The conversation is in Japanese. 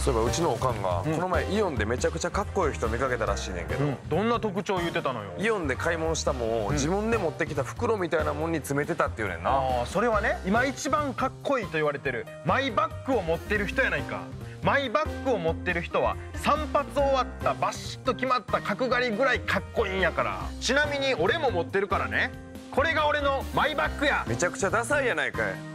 そういえばうちのおかんがこの前イオンでめちゃくちゃかっこいい人見かけたらしいねんけど、 どんな特徴言ってたのよ。 イオンで買い物したもんを自分で持ってきた袋みたいなもんに詰めてたって言うねんな。 ああ、それはね、今一番かっこいいと言われてるマイバッグを持ってる人やないか。マイバッグを持ってる人は散髪終わったバシッと決まった角刈りぐらいかっこいいんやから。ちなみに俺も持ってるからね。これが俺のマイバッグや。 めちゃくちゃダサいやないかい。